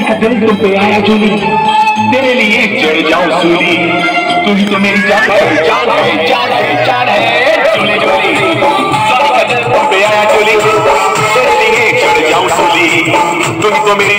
का दिल तुम पे आया चुनी, तेरे लिए चढ़ जाऊं सूली, तू ही तो मेरी जान है, जान है, जान है, जान है, चोली चोली। किसी का दिल तुम पे आया चुनी, तेरे लिए चढ़ जाऊं सूली, तू ही तो मेरी